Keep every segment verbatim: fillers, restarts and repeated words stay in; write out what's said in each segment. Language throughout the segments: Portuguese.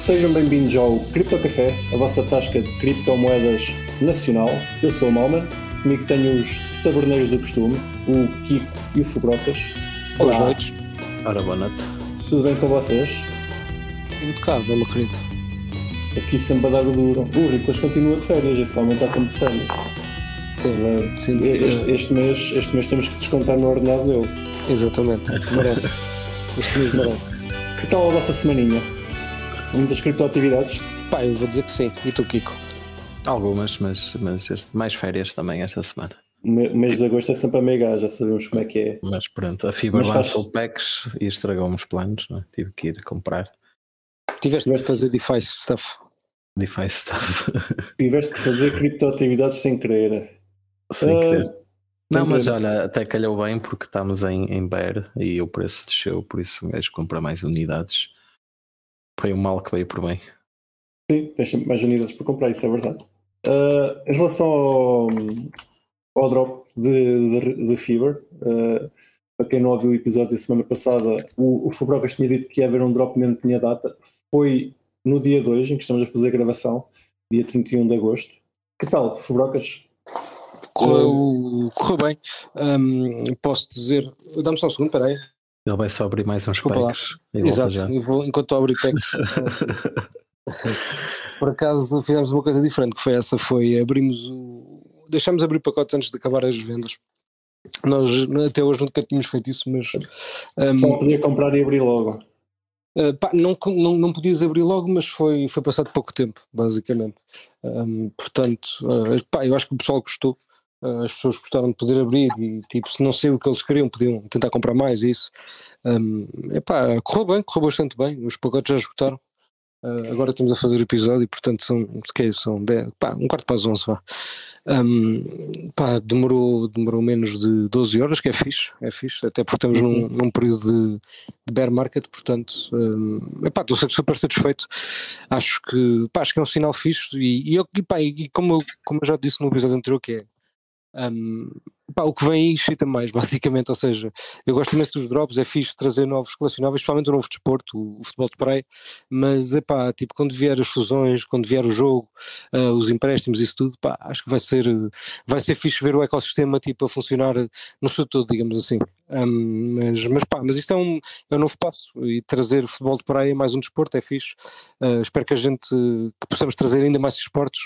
Sejam bem-vindos ao Cripto Café, a vossa tasca de criptomoedas nacional. Eu sou o Malman, comigo tenho os taberneiros do costume, o Kiko e o Fubrocas. Boas noites. Ora, boa noite. Tudo bem com vocês? Impecável, meu querido. Aqui sempre a dar o duro. O Riclas continua de férias, esse homem está sempre de férias. Sim, sim. Este, este, mês, este mês temos que descontar no ordenado dele. Exatamente, merece. Este mês merece. Que tal a vossa semaninha? Muitas criptoatividades? Pá, eu vou dizer que sim. E tu, Kiko? Algumas, mas, mas este, mais férias também esta semana. O mês de agosto é sempre a mega, já sabemos como é que é. Mas pronto, a Fibra faz... lançou packs e estragou-me os planos, não é? Tive que ir comprar. Tiveste de fazer DeFi stuff. DeFi stuff. Tiveste que fazer criptoatividades sem querer. Sem querer. Uh, não, mas olha, até calhou bem porque estamos em, em bear e o preço desceu, por isso um gajo compra mais unidades. Foi um mal que veio por bem. Sim, tens sempre mais unidades para comprar, isso é verdade. Uh, em relação ao, ao drop de, de, de Fever, uh, para quem não ouviu o episódio da semana passada, o, o Fubrocas tinha dito que ia haver um drop, mesmo que tinha data. Foi no dia dois, em que estamos a fazer a gravação, dia trinta e um de agosto. Que tal, Fubrocas? Correu, correu bem. Um, posso dizer. Dá-me só um segundo, espera aí. Ele vai só abrir mais uns Desculpa packs. Exato, eu vou, enquanto estou a abrir packs. Por acaso fizemos uma coisa diferente, que foi essa, foi abrimos o. Deixámos abrir pacotes antes de acabar as vendas. Nós até hoje nunca tínhamos feito isso, mas um, só podia comprar e abrir logo. Uh, pá, não, não, não podias abrir logo, mas foi, foi passado pouco tempo, basicamente. Um, portanto, uh, pá, eu acho que o pessoal gostou. Uh, as pessoas gostaram de poder abrir e, tipo, se não sei o que eles queriam, podiam tentar comprar mais. Isso um, epá, correu bem, correu bastante bem. Os pacotes já esgotaram. Uh, agora estamos a fazer o episódio e, portanto, são, que é, são dez, pá, um quarto para as onze. Vá. Um, pá, demorou, demorou menos de doze horas, que é fixe, é fixe, até porque estamos num, num período de, de bear market, portanto, um, epá, estou super satisfeito. Acho que, pá, acho que é um sinal fixe e, e, eu, e, pá, e como, eu, como eu já disse no episódio anterior, que é Um, pá, o que vem aí excita mais, basicamente, ou seja, eu gosto imenso dos drops, é fixe trazer novos colecionáveis, principalmente o novo desporto, o, o futebol de praia, mas epá, tipo, quando vier as fusões, quando vier o jogo, uh, os empréstimos, isso tudo, pá, acho que vai ser, vai ser fixe ver o ecossistema tipo, a funcionar no seu todo, digamos assim. Um, mas, mas pá, mas isto é um, é um novo passo e trazer futebol de praia mais um desporto é fixe. Uh, espero que a gente que possamos trazer ainda mais desportos.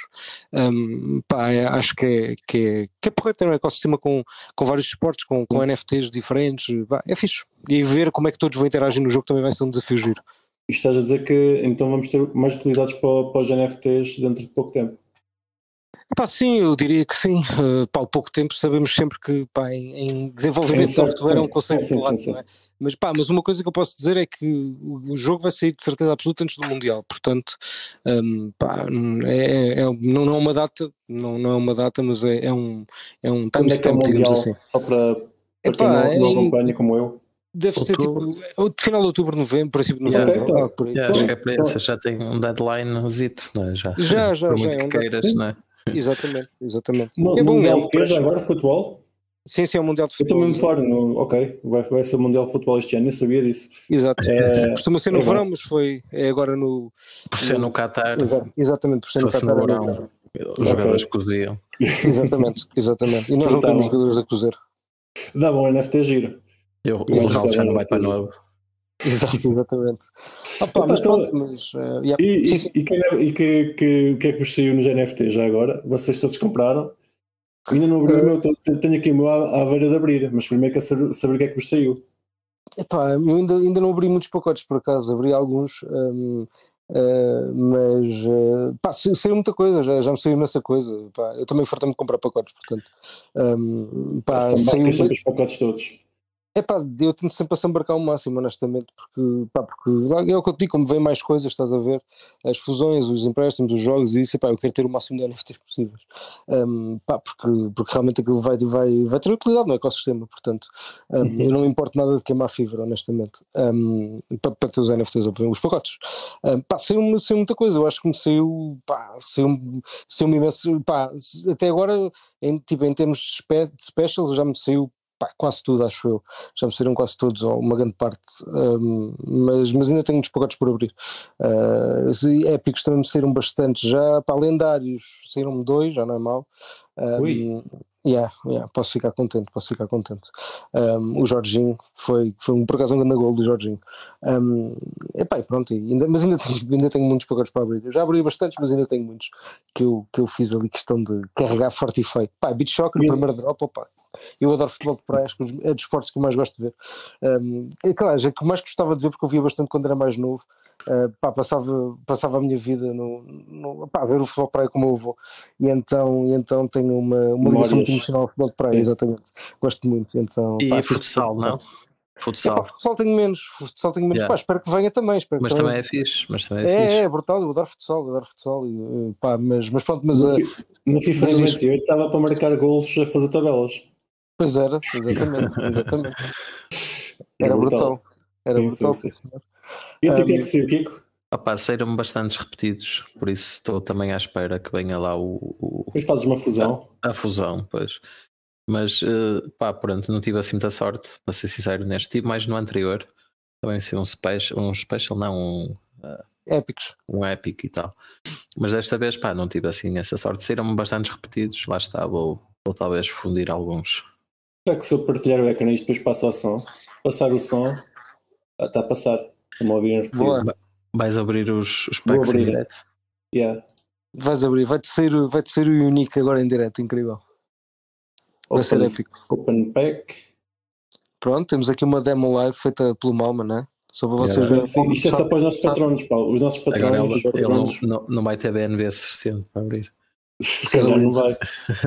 Um, pá, é, acho que é, que é, que é porreiro ter um ecossistema com, com vários desportos, com, com N F Ts diferentes, pá, é fixe. E ver como é que todos vão interagir no jogo também vai ser um desafio giro. E estás a dizer que então vamos ter mais utilidades para, para os N F Ts dentro de pouco tempo? Pá, sim, eu diria que sim. Uh, pá, há pouco tempo sabemos sempre que pá, em, em desenvolvimento de software é um conceito de lado, não é? Mas, pá, mas uma coisa que eu posso dizer é que o, o jogo vai sair de certeza absoluta antes do Mundial, portanto, um, pá, é, é, não, não é uma data, não, não é uma data, mas é, é um, é um timestamp, é digamos assim. Só para, para Epá, quem não, não acompanha como eu. Deve ser tipo final de outubro, novembro, princípio de novembro. Yeah, ah, por aí. Yeah, acho que é para isso, já tem um deadline-zito, não é? Já, já, já. Por já, muito é que um queiras, não é? Exatamente, exatamente. No, é bom, mundial é de queijo agora, futebol? Sim, sim, é o Mundial de Futebol. Eu estou mesmo fora, no, ok, vai, vai ser o Mundial de Futebol este ano, nem sabia disso. Exato, é, costuma ser no é verão, bom. mas foi, é agora no... Por ser no Qatar. Exatamente, por ser no Qatar. No verão, os jogadores coziam. Exatamente, exatamente. E nós não temos jogadores a cozer. Dá bom, N F T giro. Eu, o Ronaldo já não vai para novo. Exato, exatamente. Opa, mas pronto, mas, uh, yeah. E, sim, e, sim. e, que, e que, que, que é que vos saiu nos N F T já agora? Vocês todos compraram? Ainda não abri uh, o meu, tenho aqui o meu à, à beira de abrir, mas primeiro quero saber, saber o que é que vos saiu. Epá, eu ainda, ainda não abri muitos pacotes por acaso, abri alguns, um, uh, mas uh, pá, saiu muita coisa, já, já me saiu imensa coisa. Pá, eu também fartei-me de comprar pacotes, portanto. Um, pá, São saiu sempre os pacotes todos. É pá, eu tento sempre a se embarcar o máximo, honestamente, porque, pá, porque é o que eu te digo, como vem mais coisas, estás a ver, as fusões, os empréstimos, os jogos e isso, e, pá, eu quero ter o máximo de N F Ts possíveis, um, pá, porque, porque realmente aquilo vai, vai, vai ter utilidade no ecossistema, portanto, um, uhum. eu não me importo nada de queimar fibra, honestamente, um, para, para ter os N F Ts, os pacotes. Um, pá, saiu-me saiu muita coisa, eu acho que me saiu, pá, saiu-me saiu imenso, pá, até agora, em, tipo, em termos de, spe, de specials, já me saiu pá, quase tudo, acho eu. Já me saíram quase todos, ou uma grande parte, um, mas, mas ainda tenho muitos pacotes por abrir. Uh, épicos também me saíram bastante já, pá, lendários saíram-me dois, já não é mau. Um, Ui. Yeah, yeah, posso ficar contente, posso ficar contente. Um, o Jorginho foi, foi um, por acaso um grande gol do Jorginho. Um, epá, e pronto, ainda, mas ainda tenho, ainda tenho muitos pacotes para abrir. Eu já abri bastantes, mas ainda tenho muitos que eu, que eu fiz ali questão de carregar forte e feio. Pá, Beat Shock no primeiro drop, opa. Eu adoro futebol de praia, acho que é dos esportes que eu mais gosto de ver. Um, é claro, é que mais gostava de ver porque eu via bastante quando era mais novo. Uh, pá, passava, passava a minha vida no, no, pá, a ver o futebol de praia como eu vou. E então, e então tenho uma, uma ligação muito emocional ao futebol de praia, exatamente. Gosto muito. Então, e pá, futsal, não? Futsal. É, pá, futsal tenho menos, futsal tenho menos. Yeah. Pá, espero que venha também. Espero mas que também é fixe. Mas também é, é, fixe. é, é brutal, eu adoro futsal, eu adoro futsal. E, pá, mas, mas pronto, mas. No, Uh, no FIFA noventa e oito estava para marcar golos a fazer tabelas. Pois era, exatamente. exatamente. Era brutal. brutal. Era sim, brutal. Sim, sim. E o que é que saiu, Kiko? Opa, saíram-me bastantes repetidos, por isso estou também à espera que venha lá o. o Depois fazes uma fusão. A, a fusão, pois. Mas uh, pá, pronto, não tive assim muita sorte, para ser sincero neste. Tive mais no anterior, também ser um special, um special, não, um. Uh, Épicos. Um épico e tal. Mas desta vez, pá, não tive assim essa sorte. Saíram-me bastantes repetidos, lá está, vou, vou talvez fundir alguns. Será que se eu partilhar o ecrã e depois passo ao som? Passar o som, ah, está a passar. Estão a ouvir Boa. Vais abrir os, os packs em direto? Yeah. Vais abrir, vai-te sair, vai-te sair o Unique agora em direto, incrível. Vai Open, ser épico. Open Pack. Pronto, temos aqui uma demo live feita pelo Malman, não é? Só para vocês yeah, verem. Sim, isto é só para os nossos patronos, Paulo. Os nossos patronos. Agora ele, patronos. ele não, não vai ter B N B suficiente para abrir. Se calhar não vai.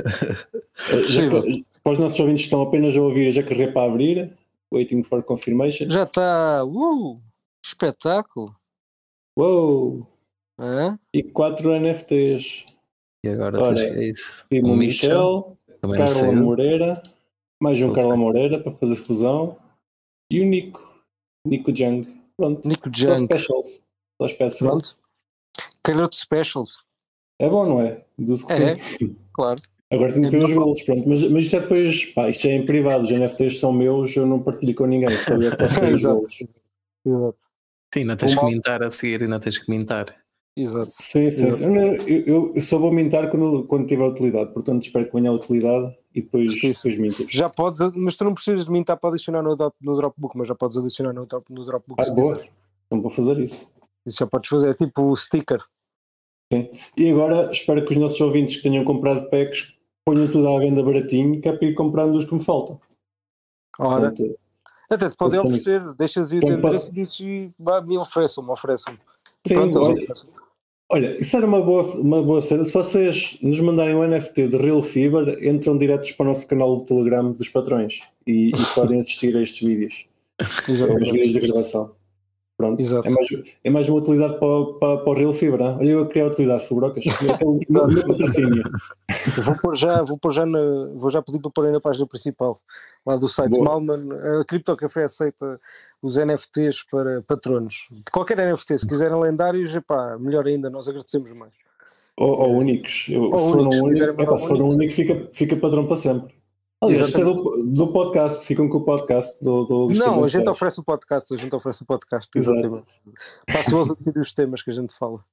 já que, para os nossos ouvintes que estão apenas a ouvir, já carreguei para abrir. Waiting for confirmation. Já está. Uh, espetáculo. Uou! É? E quatro N F Ts. E agora Ora, é isso. Timo Michel, Michel Carla Moreira, mais um okay. Carla Moreira para fazer fusão. E o Nico. Nico Jung. Pronto. Nico Jung. Só specials. Só specials. Calhou de specials. É bom, não é? Deduzo que é, sim. Claro. Agora tenho que ver os golos, pronto. Mas, mas isto é depois, pá, isto é em privado. Os N F Ts são meus, eu não partilho com ninguém. Só eu posso ver os golos. Exato. Sim, não tens que mintar a seguir, ainda tens que mintar. Exato. Sim, sim. Exato. Eu, eu, eu só vou mintar quando, quando tiver utilidade. Portanto, espero que venha a utilidade e depois, depois mintas. Já podes, mas tu não precisas de mintar para adicionar no, no Dropbook, mas já podes adicionar no, no Dropbook. Ah, boa. Então vou fazer isso. Isso já podes fazer, é tipo o sticker. Sim. E agora espero que os nossos ouvintes que tenham comprado packs ponham tudo à venda baratinho, que é para ir comprando os que me faltam. Ora, Portanto, até te podem oferecer, isso. deixas ir o teu endereço e dizes e me ofereçam-me, ofereçam-me. Sim, pronto, olha, olha, isso era uma boa, uma boa cena. Se vocês nos mandarem um N F T de Real Fever, entram diretos para o nosso canal do Telegram dos patrões e, e podem assistir a estes vídeos. Os vídeos de gravação. Pronto. É, mais, é mais uma utilidade para, para, para o Real Fever. Hein? Olha, eu criei a utilidade, Fubrocas. No meu patrocínio. Vou pôr já, vou pôr já na, vou já pedir para pôr aí na página principal lá do site Boa. Malman. A Criptocafé aceita os N F Ts para patronos. De qualquer N F T, se quiserem lendários, epá, melhor ainda, nós agradecemos mais. Ou, ou únicos. Eu, ou se únicos, for um único, epá, se for um único, único fica, fica padrão para sempre. Aliás, isto é do, do podcast, ficam com o podcast do, do Não, a gente oferece o podcast, a gente oferece o podcast, exatamente. Passam os temas que a gente fala.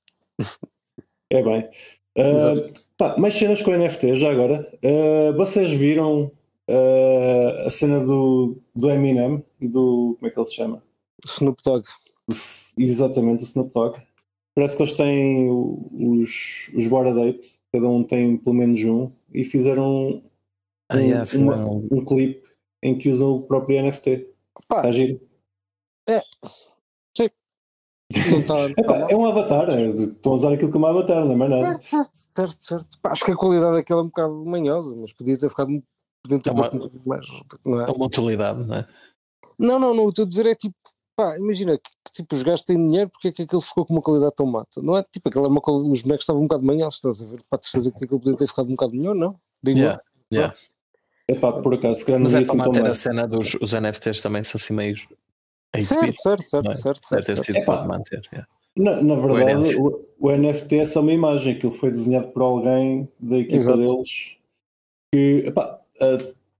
É bem. Uh, pá, mais cenas com N F T já agora. Uh, vocês viram uh, a cena do, do Eminem e do. Como é que ele se chama? Snoop Dogg. Exatamente, o Snoop Dogg. Parece que eles têm os, os Bored Apes, cada um tem pelo menos um, e fizeram. Um, ah, yeah, uma, um, um clipe em que usam o próprio N F T. Pá, está giro? É, sim. Não tá, é, pá, é um avatar, é, estão a usar aquilo como avatar, não é mais nada. É, certo, certo, certo. Pá, acho que a qualidade daquela é um bocado manhosa, mas podia ter ficado. Podia ter é, uma, posto mais, não é? é uma utilidade, não é? Não, não, não. O que eu estou a dizer é tipo, pá, imagina que, que tipo, os gajos têm dinheiro, porque é que aquilo ficou com uma qualidade tão mata? Não é tipo, aquela é uma qualidade, os bonecos estavam um bocado manhosos, estás a ver? Para te fazer que aquilo podia ter ficado um bocado melhor, não? Digo yeah, não. Yeah. É pá, por acaso, se mas não é para assim manter tão a cena dos os N F Ts também, se fosse meio. Certo, certo, certo, é? certo, Deve ter certo, sido certo. para manter. Yeah. Na, na verdade, o, o N F T é só uma imagem, aquilo foi desenhado por alguém da equipa Exato. deles que, epá, uh,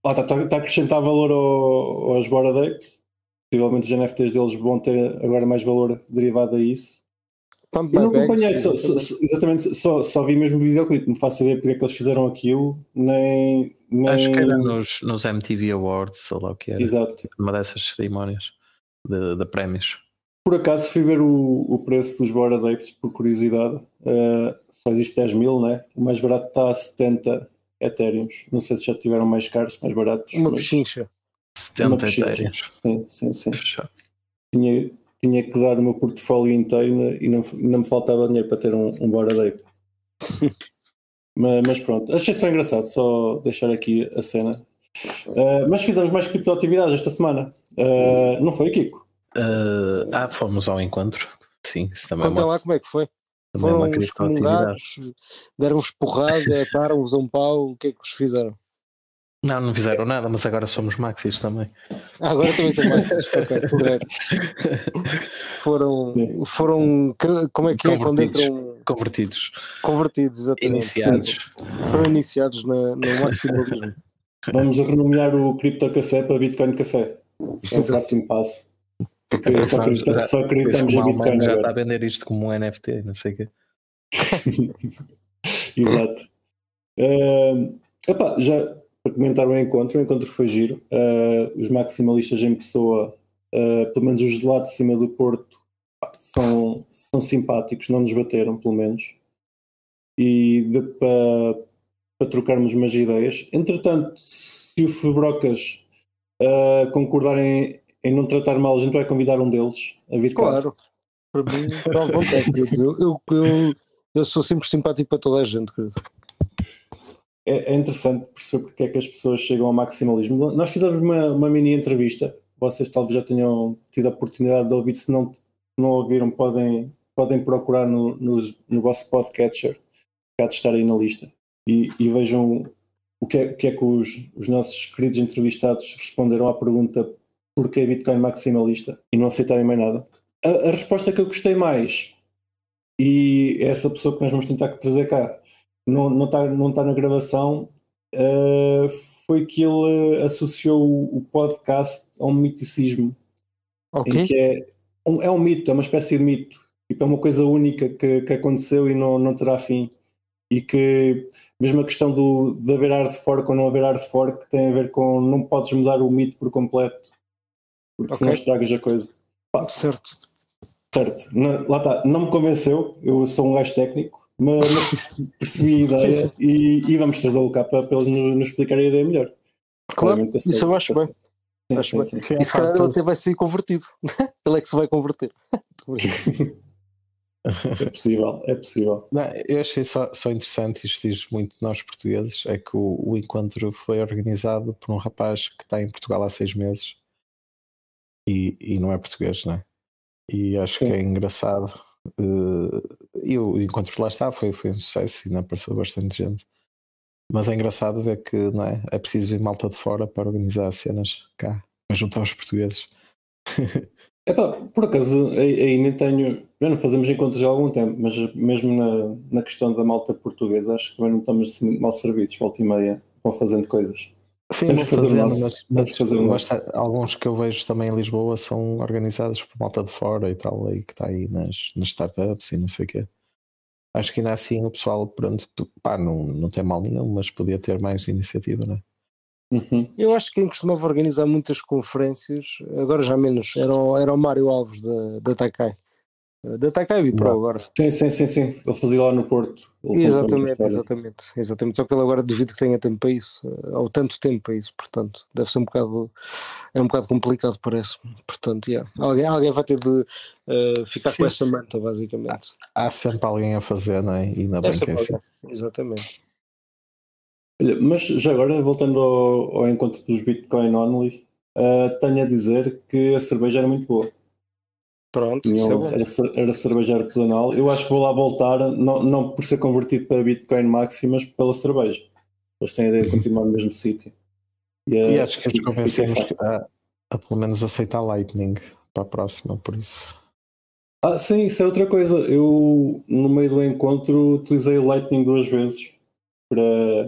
Ah, está tá, tá a acrescentar valor ao, aos Bored Apes. Possivelmente os N F Ts deles vão ter agora mais valor derivado a isso. Pump Eu my não bags, acompanhei, só, exatamente. só, exatamente, só, só vi mesmo o videoclipe, não faço ideia porque é que eles fizeram aquilo, nem. nem... Acho que era nos, nos M T V Awards, ou lá o que era. Exato. Uma dessas cerimónias de, de prémios. Por acaso fui ver o, o preço dos Bored Apes por curiosidade. Uh, só existe dez mil, né? O mais barato está a setenta Ethereums. Não sei se já tiveram mais caros, mais baratos. Uma mas... pechincha. setenta Ethereums. Sim, sim, sim. Tinha, tinha que dar o meu portfólio inteiro e não, não me faltava dinheiro para ter um, um Bored Ape. mas, mas pronto, achei só engraçado, só deixar aqui a cena. Uh, mas fizemos mais criptoatividades esta semana. Uh, não foi, Kiko? Uh, ah, fomos ao encontro. Sim, isso também. Conta é uma, lá como é que foi. também é uma Foram excomungados, deram-vos porrada, ataram-vos a um pau, o que é que vos fizeram? Não, não fizeram nada, mas agora somos maxis também. Ah, agora também são maxis, ok, correto. Foram, foram, como é que é quando entram... Convertidos. Convertidos, exatamente. Iniciados. Foram iniciados na, no maximalismo. Vamos renomear o Crypto Café para Bitcoin Café. É o próximo passo. Porque só, acredita, só acreditamos em Bitcoin já agora. está a vender isto como um N F T, não sei o quê. Exato. Uh, epá, já para comentar o encontro, o encontro foi giro. Uh, os maximalistas em pessoa, uh, pelo menos os de lá de cima do Porto, são, são simpáticos, não nos bateram, pelo menos. E de, para, para trocarmos umas ideias. Entretanto, se o Febrocas uh, concordarem em não tratar mal, a gente vai convidar um deles a vir cá. Claro, para mim, está à vontade. Eu, eu, eu, eu sou sempre simpático para toda a gente, querido. É, é interessante perceber porque é que as pessoas chegam ao maximalismo. Nós fizemos uma, uma mini entrevista, vocês talvez já tenham tido a oportunidade de ouvir, se não, se não ouviram, podem, podem procurar no, no, no vosso podcatcher, que há de estar aí na lista, e, e vejam o que é, o que, é que os, os nossos queridos entrevistados responderam à pergunta porquê Bitcoin maximalista e não aceitarem mais nada. A, a resposta que eu gostei mais, e é essa pessoa que nós vamos tentar trazer cá, não, não, está, não está na gravação, uh, foi que ele associou o, o podcast a um miticismo. Okay. Em que é um, é um mito, é uma espécie de mito. Tipo, é uma coisa única que, que aconteceu e não, não terá fim. E que mesmo a questão do, de haver hard fork ou não haver hard fork tem a ver com não podes mudar o mito por completo, porque okay. senão estragas a coisa. Pá, certo. Certo. Não, lá está, não me convenceu, eu sou um gajo técnico, mas, mas percebi a ideia sim, sim. E, e vamos trazê-lo cá para, para eles nos, nos explicarem a ideia melhor. Claro, isso eu acho bem. Sim, acho sim, bem. sim. Sim, e se calhar ele até vai ser convertido. Ele é que se vai converter. É possível, é possível. Não, eu achei só, só interessante, isto diz muito de nós portugueses, é que o, o encontro foi organizado por um rapaz que está em Portugal há seis meses e, e não é português, não é? E acho Sim. que é engraçado. Uh, e o encontro lá está, foi, foi um sucesso e não apareceu bastante gente. Mas é engraçado ver que não é, é preciso vir malta de fora para organizar cenas cá, para juntar os portugueses. Epá, por acaso aí, aí nem tenho, já não fazemos encontros há algum tempo, mas mesmo na, na questão da malta portuguesa acho que também não estamos assim, mal servidos, volta e meia vão fazendo coisas. Sim, vou fazer fazendo, nosso, mas, mas fazer basta, alguns que eu vejo também em Lisboa são organizados por malta de fora e tal, aí que está aí nas, nas startups e não sei o quê. Acho que ainda assim o pessoal, pronto, pá, não, não tem mal nenhum, mas podia ter mais iniciativa, não é? Uhum. Eu acho que quem costumava organizar muitas conferências, agora já menos, era o, era o Mário Alves da, da Takai. Da Takai e Pro agora. Sim, sim, sim, sim. Ele fazia lá no Porto. Exatamente, exatamente, exatamente. Só que ele agora duvido que tenha tempo para isso, ou tanto tempo para isso, portanto, deve ser um bocado, é um bocado complicado, parece-me. Portanto, yeah. alguém, alguém vai ter de uh, ficar sim, com essa manta, basicamente. Há, há sempre alguém a fazer, não é? E na bem que é assim. Exatamente. Olha, mas já agora, voltando ao, ao encontro dos Bitcoin Only, uh, tenho a dizer que a cerveja era muito boa. Pronto, Tinha, isso é bom. Era, era cerveja artesanal. Eu acho que vou lá voltar, não, não por ser convertido para Bitcoin Maxi, mas pela cerveja. Eles têm a ideia de continuar no mesmo sítio. E, é, e acho que eles convencemos a, a pelo menos aceitar Lightning para a próxima, por isso. Ah, sim, isso é outra coisa. Eu, no meio do encontro, utilizei o Lightning duas vezes para,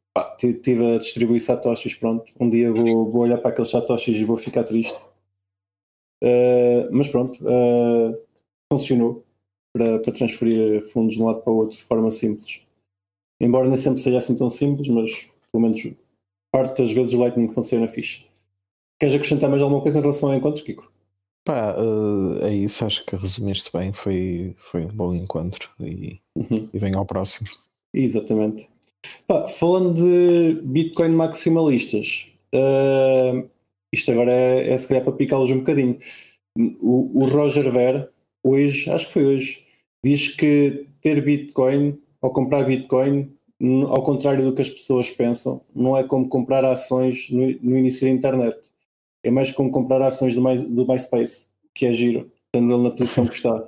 pá, estive a distribuir satoshis, pronto. Um dia vou, vou olhar para aqueles satoshis e vou ficar triste. Uh, mas pronto, uh, funcionou para, para transferir fundos de um lado para o outro de forma simples. Embora nem sempre seja assim tão simples, mas pelo menos parte das vezes o Lightning funciona fixe. Queres acrescentar mais alguma coisa em relação a encontros, Kiko? Pá, uh, é isso, acho que resumiste bem, foi, foi um bom encontro e, uhum. e vem ao próximo. Exatamente. Pá, falando de Bitcoin maximalistas, uh, isto agora é, é se calhar para picá-los um bocadinho. O, o Roger Ver, hoje, acho que foi hoje, diz que ter Bitcoin ou comprar Bitcoin, ao contrário do que as pessoas pensam, não é como comprar ações no, no início da internet. É mais como comprar ações do, My, do MySpace, que é giro, estando ele na posição que está.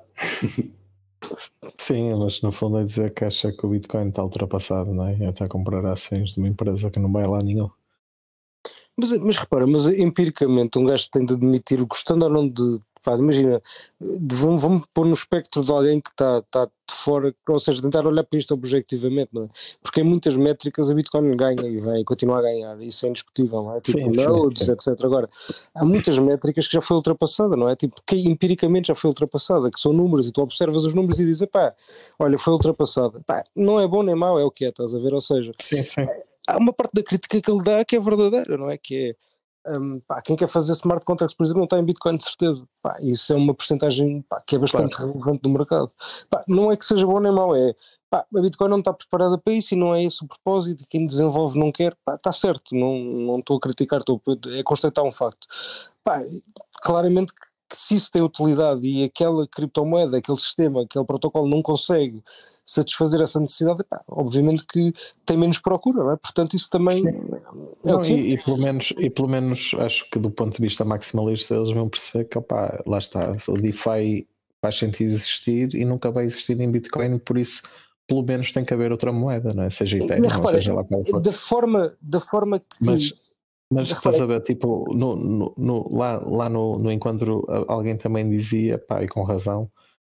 Sim, mas no fundo é dizer que acha que o Bitcoin está ultrapassado, não é? É até comprar ações de uma empresa que não vai lá nenhum. Mas, mas repara, mas empiricamente um gajo tem de admitir, gostando ou não de, pá, imagina, vamos, vamos pôr no espectro de alguém que está tá de fora, ou seja, tentar olhar para isto objetivamente, não é? Porque em muitas métricas a Bitcoin ganha e vai continuar a ganhar, isso é indiscutível, não é? Tipo nodes, etcétera. Agora, há muitas métricas que já foi ultrapassada, não é? Tipo, que empiricamente já foi ultrapassada, que são números e tu observas os números e dizes, pá, olha, foi ultrapassada. Pá, não é bom nem mau, é o que é, estás a ver? Ou seja, sim, sim. Há uma parte da crítica que ele dá que é verdadeira, não é? Que é, um, pá, quem quer fazer smart contracts, por exemplo, não está em Bitcoin de certeza. Pá, isso é uma porcentagem que é bastante claro. relevante do mercado. Pá, não é que seja bom nem mau, é pá, a Bitcoin não está preparada para isso e não é esse o propósito, quem desenvolve não quer, pá, está certo, não, não estou a criticar, estou a constatar um facto. Pá, claramente que, que se isso tem utilidade e aquela criptomoeda, aquele sistema, aquele protocolo não consegue satisfazer essa necessidade, pá, obviamente que tem menos procura, não é? Portanto isso também Sim. é não, o quê? E, e, pelo menos, e pelo menos acho que do ponto de vista maximalista eles vão perceber que opá, lá está, o DeFi faz sentido existir e nunca vai existir em Bitcoin, por isso pelo menos tem que haver outra moeda, não é? Seja Ethereum, repara, ou seja lá qual for. Da forma, da forma que... Mas, mas estás a ver, tipo, no, no, no, lá, lá no, no encontro alguém também dizia, pá, e com razão,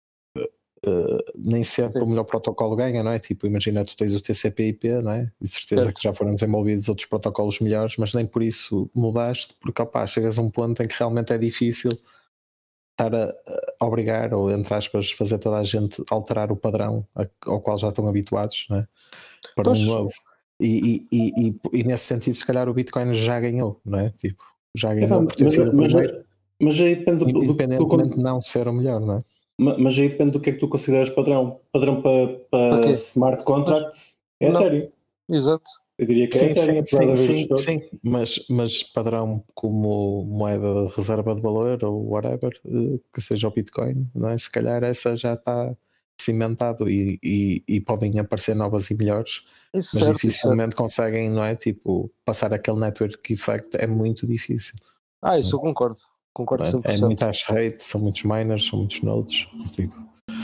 Uh, nem sempre Sim. o melhor protocolo ganha, não é? Tipo, imagina, tu tens o T C P I P, não é? De certeza certo. que já foram desenvolvidos outros protocolos melhores, mas nem por isso mudaste, porque opá, chegas a um ponto em que realmente é difícil estar a, a obrigar, ou entre aspas, fazer toda a gente alterar o padrão ao qual já estão habituados, não é? Para pois. um novo. E, e, e, e, e nesse sentido, se calhar o Bitcoin já ganhou, não é? Tipo, já ganhou é, por ter sido o primeiro. Mas aí depende do, independentemente do, de não ser o melhor, não é? Mas aí depende do que é que tu consideras padrão. Padrão para, para okay. smart contracts é não. Ethereum. Exato. Eu diria que sim, é Ethereum. Sim, sim, sim, sim. Mas, mas padrão como moeda de reserva de valor ou whatever, que seja o Bitcoin, não é? Se calhar essa já está cimentado e, e, e podem aparecer novas e melhores, isso mas certo, dificilmente conseguem, não é? Tipo, passar aquele network effect é muito difícil. Ah, isso eu concordo. Concordo cem por cento. É muito hash rate, são muitos miners, são muitos nodes. Tipo.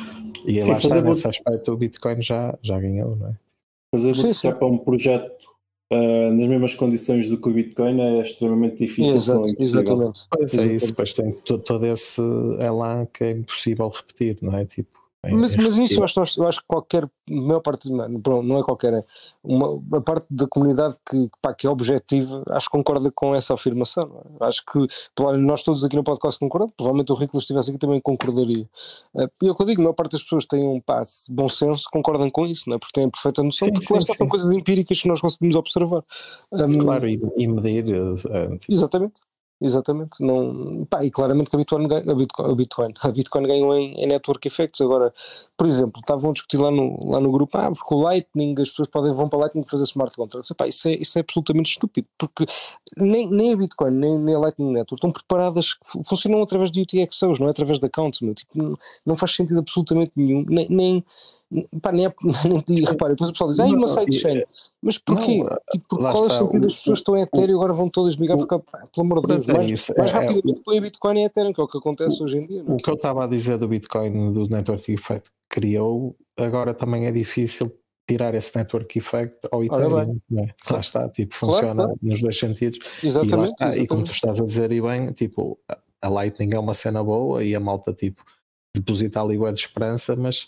E sim, lá está, nesse você... aspecto o Bitcoin já, já ganhou, não é? Fazer bootstrap para um projeto uh, nas mesmas condições do que o Bitcoin é extremamente difícil. Exato, exatamente. Pois exatamente. é isso, depois tem todo, todo esse elan que é impossível repetir, não é? Tipo, é, mas, é mas isso eu acho, eu acho que qualquer, a maior parte, não, não é qualquer, é uma, a parte da comunidade que, pá, que é objetiva, acho que concorda com essa afirmação. Não é? Acho que, claro, nós todos aqui no podcast concordamos, provavelmente o Rico, se estivesse aqui, também concordaria. E é o que eu digo, a maior parte das pessoas têm um passe, bom senso, concordam com isso, não é? Porque têm perfeita noção, sim, porque sim, lá está, são coisas empíricas que nós conseguimos observar. Claro, um, e, e medir. Uh, tipo... Exatamente. Exatamente, não, pá, e claramente que a Bitcoin, a Bitcoin, a Bitcoin, a Bitcoin ganhou em, em network effects. Agora, por exemplo, estavam a discutir lá no, lá no grupo, ah, porque o Lightning, as pessoas podem vão para o Lightning fazer smart contracts. Pá, isso, é, isso é absolutamente estúpido, porque nem, nem a Bitcoin, nem, nem a Lightning Network estão preparadas, funcionam através de U T X Os, não é através de accounts, meu, tipo, não, não faz sentido absolutamente nenhum, nem... nem Pá, nem, é, nem repara, depois o pessoal diz, ah, uma sidechain, mas porquê? Não, tipo, porque qual é o sentido das pessoas que estão em Ethereum e agora vão todas migrar, porque, pá, pelo amor de Deus, mais, isso, mais é, rapidamente é, põe a Bitcoin e Ethereum, que é o que acontece o, hoje em dia. Não? O que eu estava a dizer do Bitcoin, do Network Effect que criou, agora também é difícil tirar esse Network Effect ao Ethereum. Não é? Lá está, tipo, claro, funciona claro. nos dois sentidos. Exatamente, e, lá está, exatamente. E como tu estás a dizer, e bem, tipo, a Lightning é uma cena boa e a malta, tipo, deposita ali bué de esperança, mas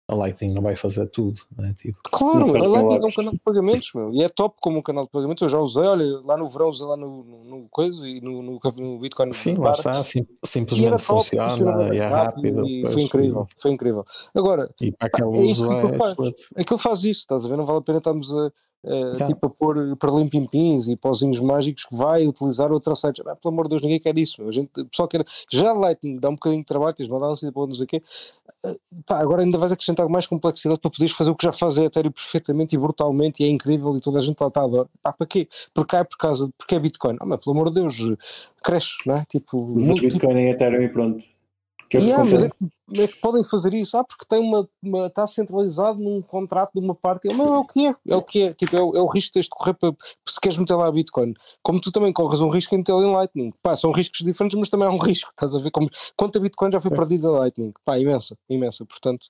a Lightning não vai fazer tudo, né? Tipo, claro, a Lightning é um lápis. canal de pagamentos, meu, e é top como um canal de pagamentos. Eu já usei, olha, lá no verão usei lá no, no, no coisa e no, no, no Bitcoin. sim, lá Bar, está, sim, e era simplesmente top, funciona funcionava e é rápido. e Pois, foi incrível, e, foi incrível. Agora, e para pá, aquele é isso uso que aquilo é faz. excelente. Aquilo faz isso, estás a ver? Não vale a pena estarmos a, a, Já. tipo, a pôr para limpimpins e pauzinhos mágicos que vai utilizar outra site. Ah, pelo amor de Deus, ninguém quer isso. Meu. A gente, o pessoal quer. Já a Lightning dá um bocadinho de trabalho, tens de mandar um sítio para onde não sei o quê. Pá, agora ainda vais acrescentar mais complexidade para poderes fazer o que já faz a Ethereum perfeitamente e brutalmente e é incrível e toda a gente lá está a adorar. Pá, para quê? Porque é por causa, porque é Bitcoin. Ah, mas pelo amor de Deus, cresce, não é? Tipo, Usa Bitcoin em Ethereum e pronto. Que é o que yeah, mas é acontece. que, é que podem fazer isso, ah, porque tem uma, uma, está centralizado num contrato de uma parte, não, é o que é, é o que é, tipo, é o, é o risco que tens de correr para, se queres meter lá a Bitcoin, como tu também corres um risco em meter em Lightning, pá, são riscos diferentes, mas também é um risco, estás a ver, como, quanto a Bitcoin já foi perdida a Lightning, pá, imensa, imensa, portanto,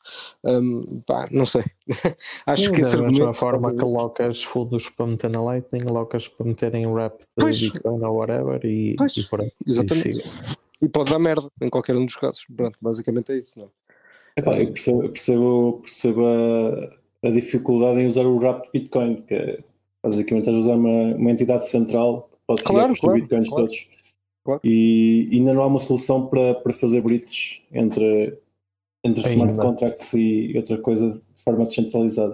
um, pá, não sei, acho Sim, que esse da argumento, mesma forma que colocas fundos para meter na Lightning, colocas para meter em wrap de pois, Bitcoin ou whatever e, pois, e pronto. exatamente. E E pode dar merda em qualquer um dos casos. Pronto, basicamente é isso. Não? Epá, eu percebo, eu percebo, percebo a, a dificuldade em usar o wrap de Bitcoin, que é basicamente estás a usar uma, uma entidade central que pode seguir Claro, os claro, Bitcoins claro, todos. claro. E ainda não há uma solução para, para fazer bridges entre, entre smart Ainda. contracts e outra coisa de forma descentralizada.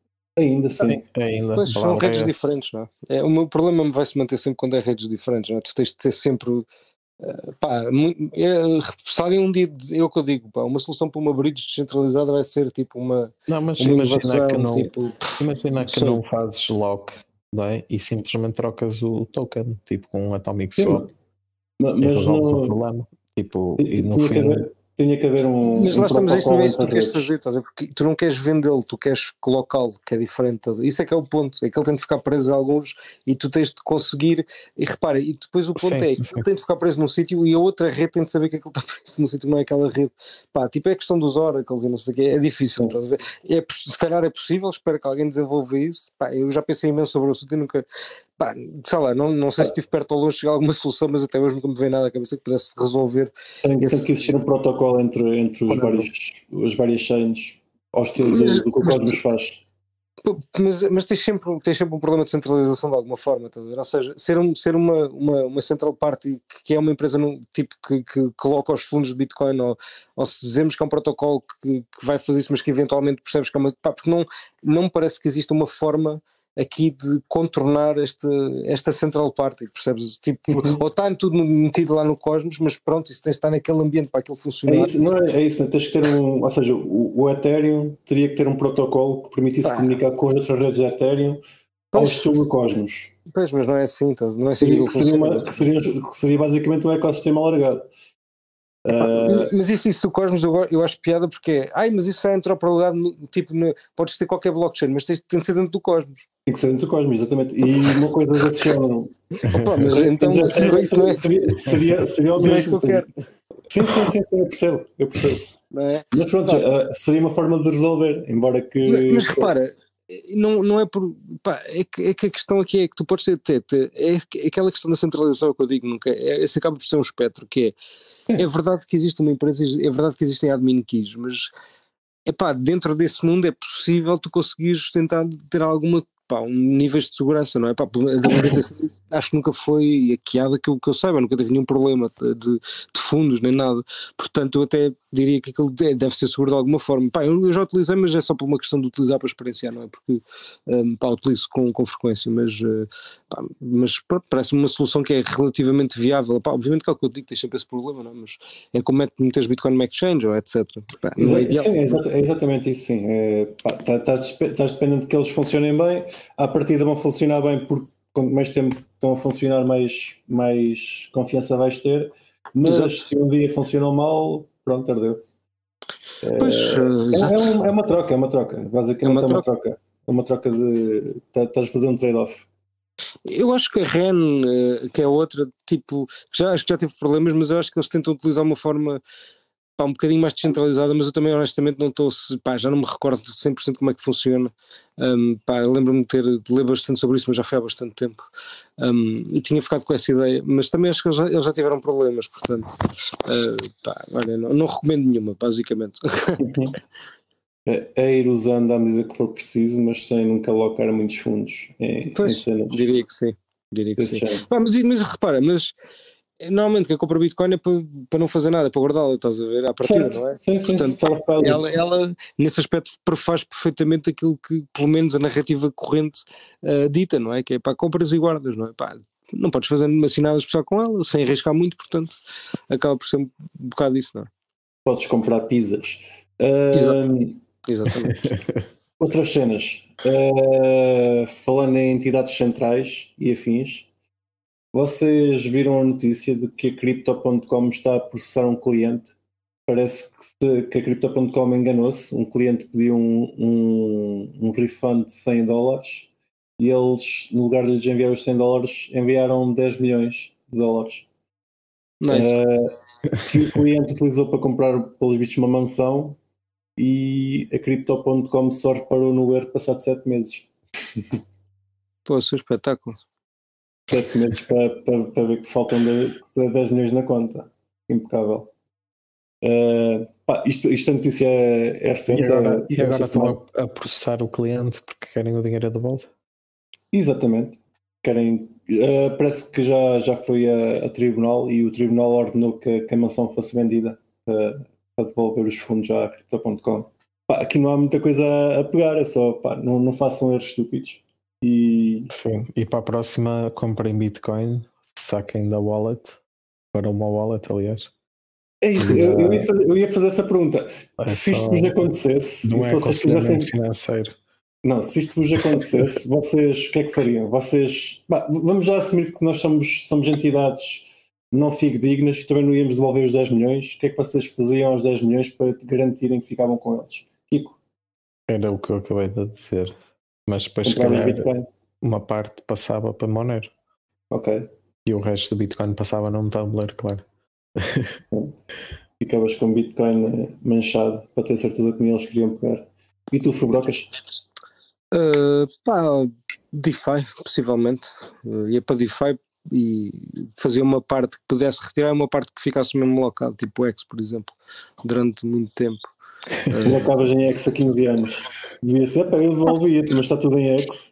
Ainda sim. Ainda. Pois são Palavra redes é essa. diferentes, não é? É, o meu problema vai se manter sempre quando é redes diferentes, não é? Tu tens de ter sempre. Uh, pá, mu- é, se alguém um dia, é o que eu digo, pá, uma solução para uma bridge descentralizada vai ser tipo uma, Não, mas uma imagina inovação, que não, tipo, imagina não que sei. não fazes lock, não é? E simplesmente trocas o token, tipo com um atomic Sim, swap, ma- e mas resolves o não, problema. Tipo, ti- e ti- no tinha que fim, haver, tinha que haver um, Mas um lá estamos, isso não protocolo é isso que entre tu queres redes. fazer, estás a ver? Porque tu não queres vendê-lo, tu queres colocá-lo, que é diferente. Estás a ver? Isso é que é o ponto, é que ele tem de ficar preso a alguns e tu tens de conseguir, e repara, e depois o ponto sim, é que sim. ele tem de ficar preso num sítio e a outra rede tem de saber que aquilo está preso num sítio, não é aquela rede. Pá, tipo é a questão dos oracles e não sei o quê, é difícil, Sim. estás a ver? É, se calhar é possível, espero que alguém desenvolva isso. Pá, eu já pensei imenso sobre o assunto e nunca, pá, sei lá, não, não sei se estive perto ou longe de chegar a alguma solução, mas até hoje nunca me veio nada à cabeça que pudesse resolver Tem, tem esse. que existir um protocolo entre, entre os Conundrum. vários, as várias chains, ao estilo Mas- do, do que o mas Cosmos tu- faz. Mas, mas tens, sempre, tens sempre um problema de centralização de alguma forma, estás a ver? Ou seja, ser, um, ser uma, uma, uma central party que, que é uma empresa no, tipo que, que coloca os fundos de Bitcoin, ou, ou se dizemos que é um protocolo que, que vai fazer isso, mas que eventualmente percebes que é uma. Pá, porque não, não me parece que exista uma forma aqui de contornar este, esta central party, percebes? Tipo, Uhum. ou está tudo metido lá no Cosmos, mas pronto, isso tens de estar naquele ambiente para aquilo É funcionar. isso, não é, é isso, né? Tens que ter um, ou seja, o, o Ethereum teria que ter um protocolo que permitisse Pá. comunicar com as outras redes de Ethereum ao Pois. estilo do Cosmos. Pois, mas não é assim, estás- não é assim que Seria, aquilo que, seria funciona. uma- que seria, que seria basicamente um ecossistema alargado. Epá, Ah, mas isso, isso o Cosmos eu, eu acho piada porque é, ai, mas isso é interoperabilidade, no- tipo, no, podes ter qualquer blockchain, mas tens, tem de ser dentro do Cosmos. tem que ser dentro do Cosmos, exatamente. E uma coisa desse género. Opa, mas então Então, se não- isso não é, seria, seria, seria o não é isso que mesmo. eu quero, Sim, sim, sim, sim, eu percebo, eu percebo. não é? Mas pronto, Pá, ah, seria uma forma de resolver, embora que. mas, mas repara, não, não é por. Pá, é, que, é que a questão aqui é que tu podes ter. ter, ter é, que- é aquela questão da centralização que eu digo, nunca, é, esse acaba por ser um espectro, que é. É verdade que existe uma empresa, é verdade que existem admin keys, mas. Epá, dentro desse mundo é possível tu conseguires tentar ter alguma. Pá, um níveis de segurança, não é? Pá, a da B T C acho que nunca foi hackeada que eu, que eu saiba, nunca teve nenhum problema de, de fundos nem nada, portanto eu até diria que aquilo deve ser seguro de alguma forma. Pá, eu, eu já utilizei, mas é só por uma questão de utilizar para experienciar, não é? Porque um, pá, utilizo com, com frequência, mas, uh, pá, mas pá, parece-me uma solução que é relativamente viável. Pá, obviamente que é o que eu digo, tens sempre esse problema, não é? Mas é como é que meteres Bitcoin no exchange ou etcétera. Pá, não é Exa- ideal. sim, é, exata- é exatamente isso, sim. É, pá, tá- Estás despe- estás dependente de que eles funcionem bem, à partida vão funcionar bem porque quanto mais tempo estão a funcionar, mais, mais confiança vais ter, mas Exato. se um dia funcionam mal, pronto, ardeu. Pois, uh, É, exato. é, um- é uma troca, é uma troca, basicamente É é uma uma troca. É uma troca de. tá- Estás a fazer um trade-off. Eu acho que a REN, eh, que é outra, tipo, que já, acho que já teve problemas, mas eu acho que eles tentam utilizar uma forma, pá, um bocadinho mais descentralizada, mas eu também honestamente não estou, pá, já não me recordo de cem por cento como é que funciona. Um, pá, eu lembro-me de ter de ler bastante sobre isso, mas já foi há bastante tempo. Um, e tinha ficado com essa ideia, mas também acho que eles já, eles já tiveram problemas, portanto, uh, pá, olha, não, não recomendo nenhuma, basicamente. é, é ir usando à medida que for preciso, mas sem nunca alocar muitos fundos em, Pois, em cenas. diria que sim. Diria que desse sim. género. Pá, mas, mas repara, mas normalmente quem compra Bitcoin é para, para não fazer nada, é para guardá-la, estás a ver? À partida, Certo, não é? sim, sim, Portanto, store value. ela, ela, nesse aspecto, faz perfeitamente aquilo que, pelo menos, a narrativa corrente uh, dita, não é? Que é para compras e guardas, não é? Pá, não podes fazer assim nada especial com ela, sem arriscar muito, portanto, acaba por ser um bocado isso, não é? Podes comprar pizzas. Exatamente. Um, Exatamente. outras cenas. Uh, falando em entidades centrais e afins, vocês viram a notícia de que a Crypto ponto com está a processar um cliente? Parece que, se, que a Crypto ponto com enganou-se. Um cliente pediu um, um, um refund de cem dólares e eles, no lugar de lhes enviar os cem dólares, enviaram dez milhões de dólares. Nice. Uh, que o cliente utilizou para comprar, pelos vistos, uma mansão, e a Crypto ponto com só reparou no erro passado sete meses. Pô, seu espetáculo. sete meses para, para, para ver que faltam dez milhões na conta. Impecável. Uh, pá, isto, isto a notícia é, é recente. E agora, é, e agora estão a, a processar o cliente porque querem o dinheiro de volta? Exatamente. Querem, uh, parece que já, já foi a, a tribunal e o tribunal ordenou que, que a mansão fosse vendida para, para devolver os fundos à Crypto ponto com. Pá, aqui não há muita coisa a, a pegar, é só pá, não, não façam erros estúpidos. E... Sim, e para a próxima comprem Bitcoin, saquem da wallet, para uma wallet, aliás. É isso, eu, eu, ia fazer, eu ia fazer essa pergunta. É se isto só, vos acontecesse, não se é vocês tivessem... aconselhamento financeiro. Não, se isto vos acontecesse, vocês o que é que fariam? Vocês, bah, vamos já assumir que nós somos, somos entidades não fidedignas e também não íamos devolver os dez milhões. O que é que vocês faziam aos dez milhões para garantirem que ficavam com eles? Kiko? Era o que eu acabei de dizer. Mas depois, se Compravas calhar, Bitcoin? uma parte passava para Monero. Ok. E o resto do Bitcoin passava num Tumblr, claro. Ficavas com Bitcoin manchado para ter certeza que nem eles queriam pegar. E tu, Fubrocas? Uh, pá, DeFi, possivelmente. Uh, ia para DeFi e fazia uma parte que pudesse retirar e uma parte que ficasse mesmo locado, tipo X, por exemplo, durante muito tempo. Tu acabas em X há quinze anos. Dizia-se, eu devolvia-te, mas está tudo em X.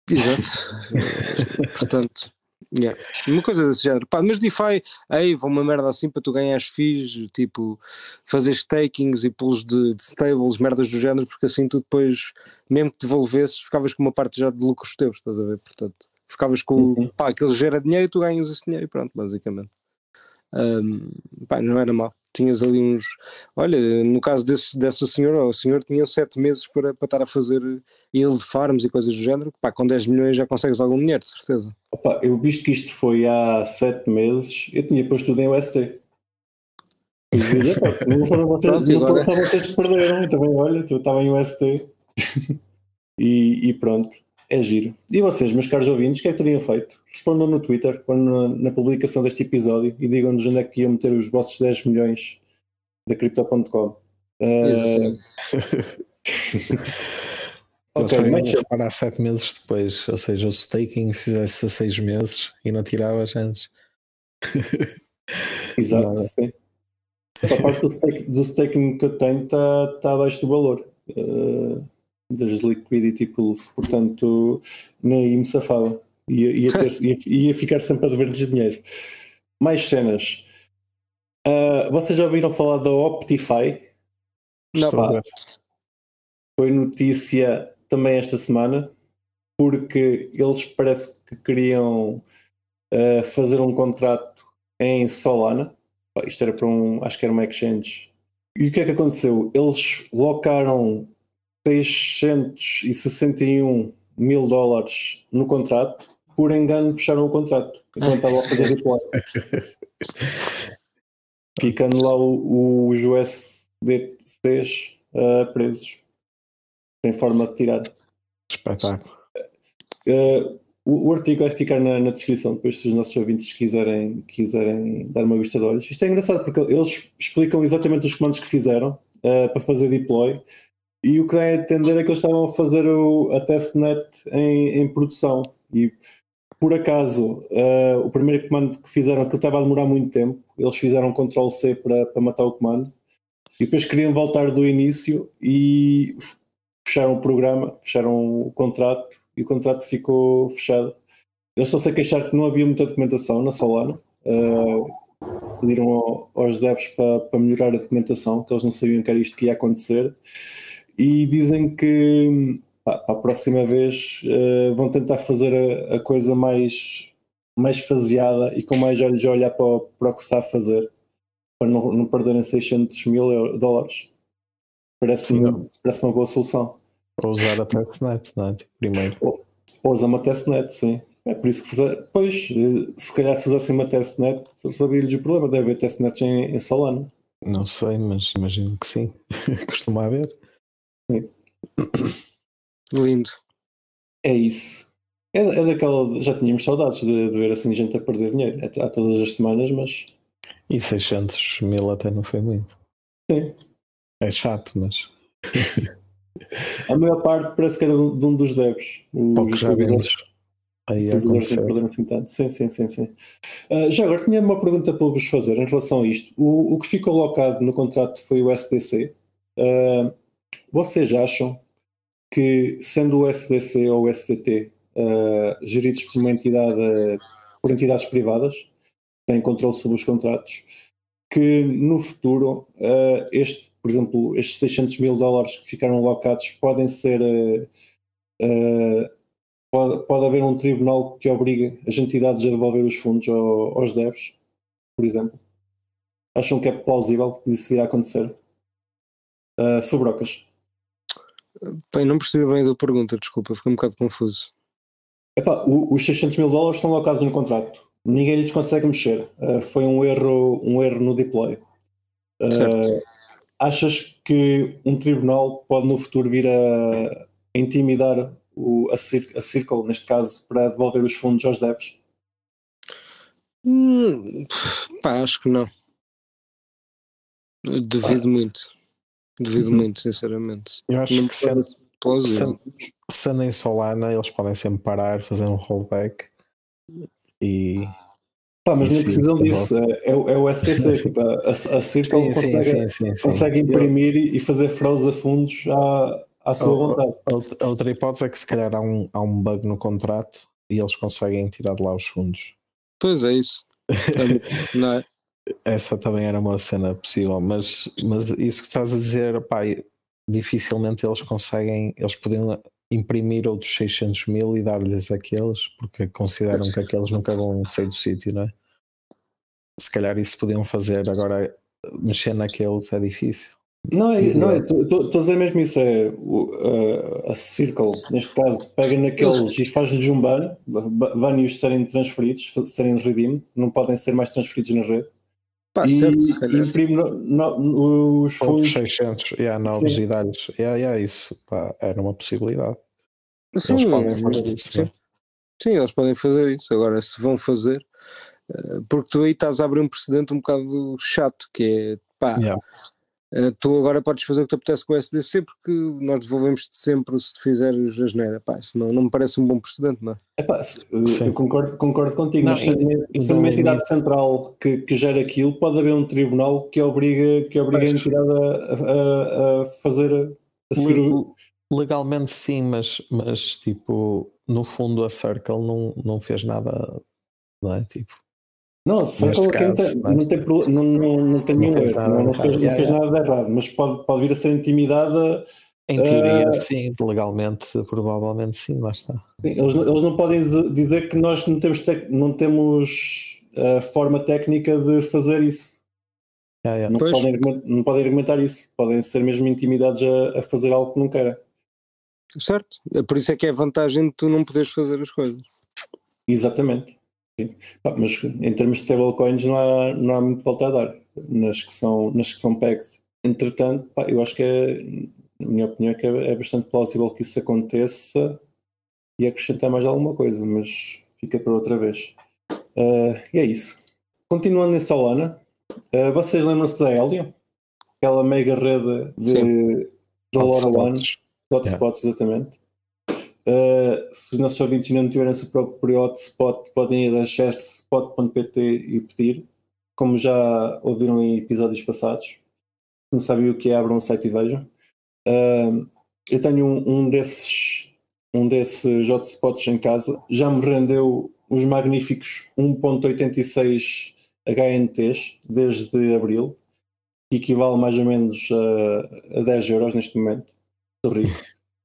Exato. Portanto, yeah. Uma coisa desse género. Pá, mas DeFi, aí vão uma merda assim para tu ganhares fees, tipo fazer stakings e pools de, de stables, merdas do género, porque assim tu depois, mesmo que devolvesses, ficavas com uma parte já de lucros teus, estás a ver? Portanto, ficavas com, uhum. pá, aquele gera dinheiro e tu ganhas esse dinheiro e pronto, basicamente. Um, pá, não era mal. Tinhas ali uns, olha, no caso desse, dessa senhora, o senhor tinha sete meses para, para estar a fazer yield farms e coisas do género, pá, com dez milhões já consegues algum dinheiro, de certeza. Opa, eu visto que isto foi há sete meses, eu tinha posto tudo em U S T. Eu dizia, não foram vocês, Pronto, não foram só vocês que perderam, eu também, olha, eu estava em U S T. e, e pronto, é giro. E vocês, meus caros ouvintes, o que é que teriam feito? Respondam no Twitter, na, na publicação deste episódio, e digam-nos onde é que iam meter os vossos dez milhões da Crypto ponto com. Exatamente. Ok, mas para sete meses depois, ou seja, o staking se fizesse a seis meses e não tiravas antes. Exato, não. Sim. A parte do, stake, do staking que eu tenho está tá abaixo do valor uh, das liquidity pools, portanto nem aí me safava. Ia, ia, ter, ia, ia ficar sempre a dever-lhes dinheiro. Mais cenas. Uh, vocês já ouviram falar da Optify? Não, pá. Foi notícia também esta semana, porque eles parece que queriam uh, fazer um contrato em Solana. Pá, isto era para um, acho que era uma exchange. E o que é que aconteceu? Eles locaram seiscentos e sessenta e um mil dólares no contrato, por engano fecharam o contrato enquanto estavam a fazer deploy. Ficando lá o, os U S D Cs uh, presos, sem forma de tirar. Espetáculo. Uh, o, o artigo vai ficar na, na descrição, depois se os nossos ouvintes quiserem, quiserem dar uma vista de olhos. Isto é engraçado porque eles explicam exatamente os comandos que fizeram uh, para fazer deploy, e o que dá a entender é que eles estavam a fazer o, a testnet em, em produção, e por acaso uh, o primeiro comando que fizeram, que estava a demorar muito tempo, eles fizeram control C para, para matar o comando, e depois queriam voltar do início e fecharam o programa, fecharam o contrato e o contrato ficou fechado. Eles só se queixaram que não havia muita documentação na Solana. Uh, pediram ao, aos devs para, para melhorar a documentação, que eles não sabiam que era isto que ia acontecer, e dizem que pá, para a próxima vez uh, vão tentar fazer a, a coisa mais, mais faseada e com mais olhos a olhar para o, para o que se está a fazer, para não, não perderem seiscentos mil dólares. Parece-me parece uma boa solução. Ou usar a testnet, não é? Tipo, primeiro. Ou, ou usar uma testnet, sim. É por isso que, pois, se calhar se usassem uma testnet, sabia-lhes o problema. Deve haver testnets em, em Solana. Não sei, mas imagino que sim. Costuma haver. Sim. Lindo. É isso. É, é daquela. Já tínhamos saudades de, de ver assim gente a perder dinheiro. É, há todas as semanas, mas. E seiscentos mil até não foi muito. Sim. É chato, mas. A maior parte parece que era de um dos devs. Poucos já vemos. Aí aconteceu. Assim tanto. Sim, sim, sim, sim. Uh, já agora tinha uma pergunta para vos fazer em relação a isto. O, o que ficou locado no contrato foi o S D C. Uh, vocês acham que, sendo o S D C ou o S D T uh, geridos por uma entidade, uh, por entidades privadas, que têm controle sobre os contratos, que no futuro uh, este, por exemplo, estes seiscentos mil dólares que ficaram locados podem ser uh, uh, Pode, pode haver um tribunal que obrigue as entidades a devolver os fundos ao, aos devs, por exemplo? Acham que é plausível que isso virá a acontecer? Uh, Fabrocas. Bem, não percebi bem da pergunta, desculpa, fiquei um bocado confuso. Epá, o, os seiscentos mil dólares estão locados no contrato. Ninguém lhes consegue mexer. Uh, foi um erro, um erro no deploy. Uh, achas que um tribunal pode no futuro vir a, a intimidar O, a, Cir- a Circle, neste caso, para devolver os fundos aos devs? Hum, pá, acho que não. Eu duvido ah. muito. Duvido uhum. muito, sinceramente. Eu acho não que sendo, sendo, sendo em Solana, eles podem sempre parar, fazer um rollback e. Pá, mas e nem precisam disso. É, é o S T C. Tipo, a, a Circle sim, consegue, sim, sim, sim, consegue imprimir Eu... e fazer froze a fundos à, à sua a, vontade. A, a outra hipótese é que se calhar há um, há um bug no contrato e eles conseguem tirar de lá os fundos. Pois é isso. Não é? Essa também era uma cena possível, mas, mas isso que estás a dizer, pá, dificilmente eles conseguem, eles podiam imprimir outros seiscentos mil e dar-lhes aqueles, porque consideram que aqueles nunca vão sair do sítio, não é? Se calhar isso podiam fazer, agora mexer naqueles é difícil. Não, é, não, estou a dizer mesmo isso, é o, a, a Circle, neste caso, pega naqueles eles... e faz-lhes um ban, ban-os serem transferidos, serem redeemed, não podem ser mais transferidos na rede. Pá, e, certo, e imprime no, no, os fundos seiscentos yeah, novos e dar-lhes yeah, yeah, isso pá, era uma possibilidade. Sim, eles podem fazer isso, sim. Sim, eles podem fazer isso. Agora, se vão fazer, porque tu aí estás a abrir um precedente um bocado chato, que é pá, yeah. tu agora podes fazer o que te apetece com o S D C porque nós devolvemos-te sempre se te fizeres asneira. Pá, isso não, não me parece um bom precedente, não é? Epá, eu concordo, concordo contigo, não, mas se, se uma entidade central que, que gera aquilo, pode haver um tribunal que obriga, que obriga a entidade a, a, a fazer a seguir o... Legalmente sim, mas, mas tipo, no fundo a Circle não, não fez nada, não é? Tipo, não, Circle caso, tem, não, tem, não, não, não tem nenhum erro, não, não fez, não fez nada de errado, mas pode, pode vir a ser intimidada. Em teoria, uh, sim, legalmente, provavelmente sim, lá está. Sim, eles, eles não podem dizer que nós não temos, tec, não temos a forma técnica de fazer isso. Yeah, yeah. Não, podem, não podem argumentar isso, podem ser mesmo intimidados a, a fazer algo que não querem. Certo, é por isso é que é a vantagem de tu não poderes fazer as coisas. Exatamente. Sim. Ah, mas em termos de stablecoins não há, não há muito volta a dar nas que são, nas que são pegged. Entretanto, pá, eu acho que é, na minha opinião, é que é, é bastante plausível que isso aconteça e acrescentar mais alguma coisa, mas fica para outra vez. Uh, e é isso. Continuando em Solana, uh, vocês lembram-se da Helium? Aquela mega rede de LoRaWAN, hotspots, yeah. Exatamente. Uh, se os nossos ouvintes ainda não tiverem o seu próprio hotspot, podem ir a chestspot ponto pt e pedir, como já ouviram em episódios passados. não sabem o que é, abram um site e vejam. Uh, eu tenho um, um desses um desses hotspots em casa, já me rendeu os magníficos um ponto oitenta e seis H N Ts desde abril, que equivale mais ou menos a, a dez euros neste momento. Estou rico.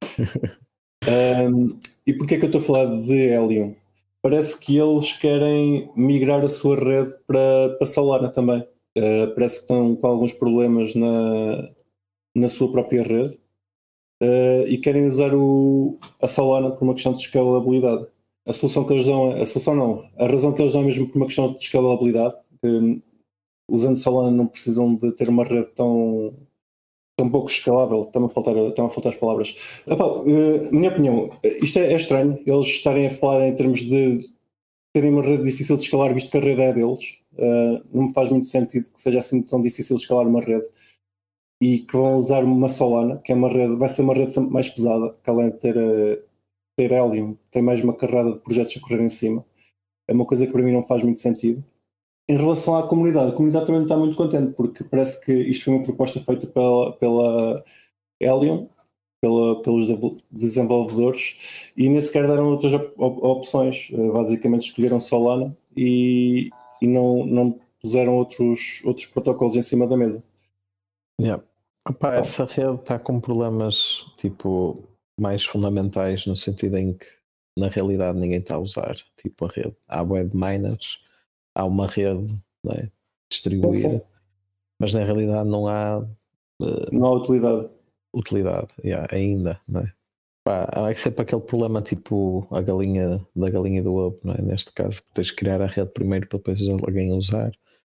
um, e porquê é que eu estou a falar de Helium? Parece que eles querem migrar a sua rede para, para Solana também. Uh, parece que estão com alguns problemas na, na sua própria rede. Uh, e querem usar o, a Solana por uma questão de escalabilidade. A solução que eles dão, a solução não, a razão que eles dão é mesmo por uma questão de escalabilidade, que usando Solana não precisam de ter uma rede tão, tão pouco escalável. Estão a faltar, estão a faltar as palavras. Epá, uh, minha opinião, isto é, é estranho, eles estarem a falar em termos de terem uma rede difícil de escalar, visto que a rede é deles. Uh, não me faz muito sentido que seja assim tão difícil de escalar uma rede. E que vão usar uma Solana, que é uma rede, vai ser uma rede sempre mais pesada, que além de ter, ter Helium, tem mais uma carrada de projetos a correr em cima. É uma coisa que para mim não faz muito sentido. Em relação à comunidade, a comunidade também não está muito contente, porque parece que isto foi uma proposta feita pela, pela Helium, pela, pelos desenvolvedores, e nem sequer deram outras op- opções. Basicamente escolheram Solana e, e não, não puseram outros, outros protocolos em cima da mesa. Yeah. Opa, essa rede está com problemas tipo mais fundamentais, no sentido em que na realidade ninguém está a usar tipo a rede. Há web miners, há uma rede, né, distribuída, sim, mas na realidade não há uh, não há utilidade, utilidade yeah, ainda, né? Pá, há sempre aquele problema tipo a galinha da galinha do ovo, não é? Neste caso, que tens de criar a rede primeiro para depois alguém usar,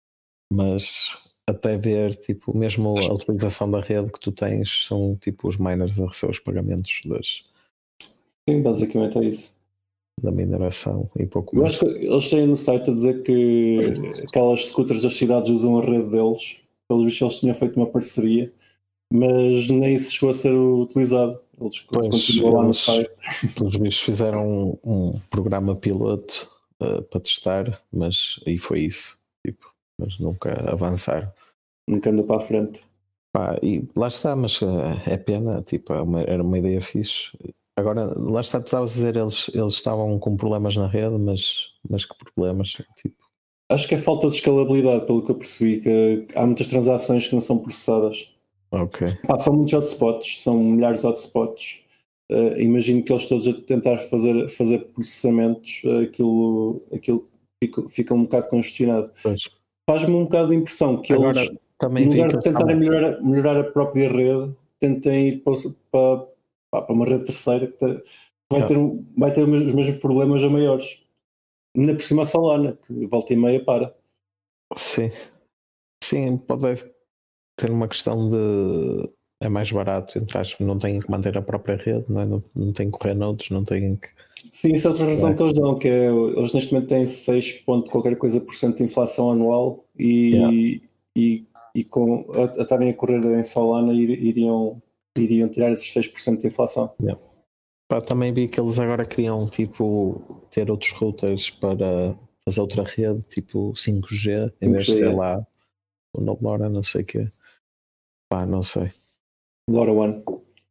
mas até ver, tipo, mesmo a utilização da rede que tu tens são tipo os miners a receber os pagamentos das... Sim, basicamente é isso. Da mineração e pouco Eu mais. acho que eles têm no site a dizer que aquelas scooters das cidades usam a rede deles. Pelos vistos eles tinham feito uma parceria, mas nem isso chegou a ser utilizado. Eles continuam lá no site. Pelos vistos fizeram um, um programa piloto uh, para testar, mas aí foi isso. Tipo, mas nunca avançaram. Nunca andou para a frente. Pá, e lá está, mas uh, é pena, tipo, é uma, era uma ideia fixe. Agora, lá está, tu estavas a dizer, eles, eles estavam com problemas na rede, mas, mas que problemas? Tipo... Acho que é falta de escalabilidade, pelo que eu percebi, que há muitas transações que não são processadas. Ok. Pá, são muitos hotspots, são milhares de hotspots. Uh, imagino que eles todos a tentar fazer, fazer processamentos, uh, aquilo, aquilo fica, fica um bocado congestionado. Pois. Faz-me um bocado de impressão que Agora, eles, também no lugar que de tentarem estavam... melhorar, melhorar a própria rede, tentem ir para, para, para uma rede terceira que vai, ah. ter, vai ter os mesmos problemas a maiores. Ainda por cima a Solana, que volta e meia para. Sim, sim, pode ter uma questão de... É mais barato, entre aspas, não têm que manter a própria rede, não, é? não, não têm que correr noutros, não têm que... Sim, isso é outra razão é. que eles dão, que é, eles neste momento têm seis ponto qualquer coisa por cento de inflação anual e, yeah. e, e com a, a estarem a correr em Solana iriam, iriam tirar esses seis por cento de inflação. Yeah. Pá, também vi que eles agora queriam tipo, ter outros routers para fazer outra rede, tipo cinco G, em vez de ser lá o LoRa, não sei o quê. Pá, não sei. LoRaWAN.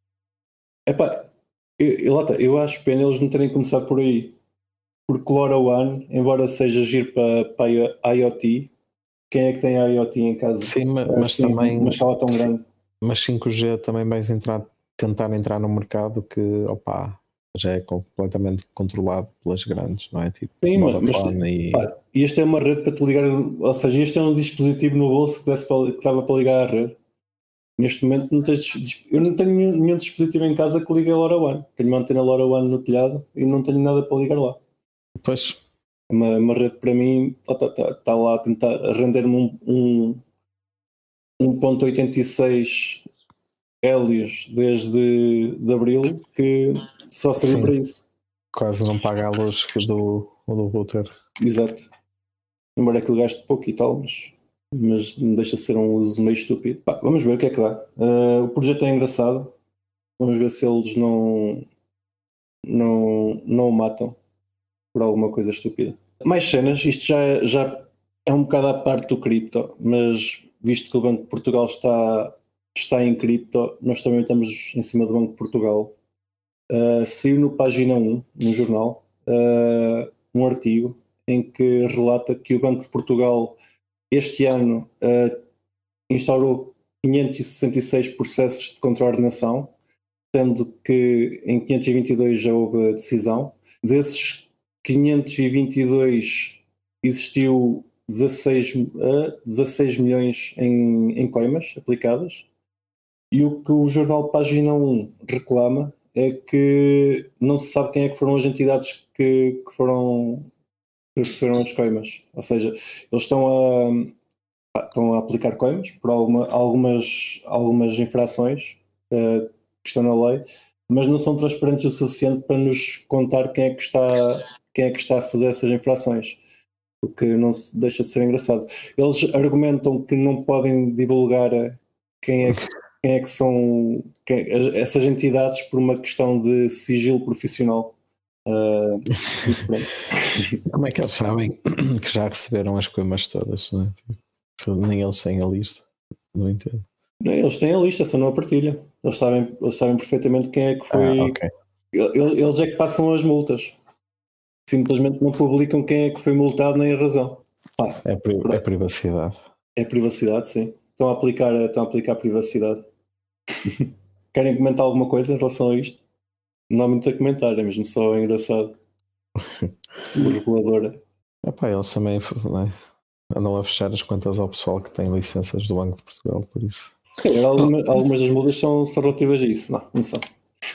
Epá, eu, eu, lá tá, eu acho pena eles não terem começado por aí. Porque LoRaWAN, embora seja giro para, para IoT, quem é que tem IoT em casa? Sim, mas, mas assim, também... Uma escala tão grande. Mas cinco G também vais entrar, tentar entrar no mercado que, opá, já é completamente controlado pelas grandes, não é? Tipo, sim, mas, e... pá, este é uma rede para te ligar, ou seja, este é um dispositivo no bolso que, para, que dava para ligar à rede. Neste momento não tens, eu não tenho nenhum, nenhum dispositivo em casa que ligue a LoRaWAN. Tenho uma antena LoRaWAN no telhado e não tenho nada para ligar lá. Pois. Uma, uma rede para mim está tá, tá lá a tentar render-me um, um, um ponto oitenta e seis Hélios desde de abril que só serviu para isso. Quase não paga a luz do, do router. Exato. Embora aquilo gaste pouco e tal, mas, mas não deixa de ser um uso meio estúpido. Pá, vamos ver o que é que dá. Uh, o projeto é engraçado. Vamos ver se eles não, não, não o matam por alguma coisa estúpida. Mais cenas, isto já, já é um bocado à parte do cripto, mas visto que o Banco de Portugal está está em cripto, nós também estamos em cima do Banco de Portugal. Uh, saiu no página um, no jornal, uh, um artigo em que relata que o Banco de Portugal este ano uh, instaurou quinhentos e sessenta e seis processos de contraordenação, sendo que em quinhentos e vinte e dois já houve a decisão. Desses quinhentos e vinte e dois existiu dezasseis, uh, dezasseis milhões em, em coimas aplicadas, e o que o jornal Página um reclama é que não se sabe quem é que foram as entidades que, que foram que receberam as coimas. Ou seja, eles estão a, estão a aplicar coimas por alguma, algumas, algumas infrações uh, que estão na lei, mas não são transparentes o suficiente para nos contar quem é que está, quem é que está a fazer essas infrações, o que não se deixa de ser engraçado. Eles argumentam que não podem divulgar quem é que, quem é que são quem, essas entidades por uma questão de sigilo profissional. Uh, Como é que eles sabem que já receberam as coimas todas? Não é? Nem eles têm a lista, não entendo. Não, eles têm a lista, só não a partilham. Eles sabem, eles sabem perfeitamente quem é que foi. Ah, okay. Eles é que passam as multas. Simplesmente não publicam quem é que foi multado nem a razão. Ah, é, pri é privacidade. É privacidade, sim. Estão a aplicar, estão a aplicar privacidade. Querem comentar alguma coisa em relação a isto? Não há muito a comentar, é mesmo só engraçado. O regulador. Epá, eles também né, andam a fechar as contas ao pessoal que tem licenças do Banco de Portugal, por isso. Sim, algumas, algumas das multas são, são relativas a isso, não, não são.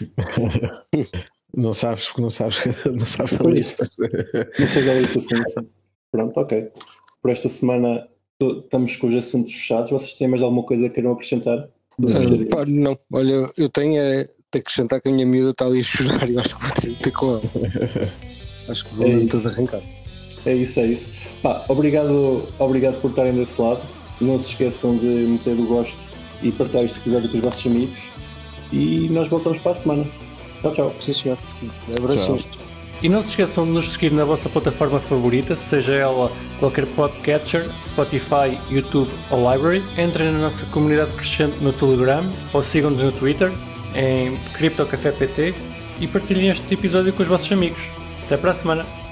Não sabes porque não sabes, não sabes da lista. Não sei da lista, sim, sim. Pronto, ok. Por esta semana estamos com os assuntos fechados. Vocês têm mais alguma coisa que queiram acrescentar? Uh, pá, não, olha, eu tenho é de acrescentar que a minha miúda está ali a chorar e eu acho que vou ter que ter com ela. Acho que vou é todos arrancar. É isso, é isso. Pá, obrigado, obrigado por estarem desse lado. Não se esqueçam de meter o gosto e partilhar este episódio com os vossos amigos. E nós voltamos para a semana. Tchau, tchau. Sim, senhor. Abraços. E não se esqueçam de nos seguir na vossa plataforma favorita, seja ela qualquer podcatcher, Spotify, YouTube ou Library. Entrem na nossa comunidade crescente no Telegram ou sigam-nos no Twitter em CryptoCafé P T e partilhem este episódio com os vossos amigos. Até para a semana!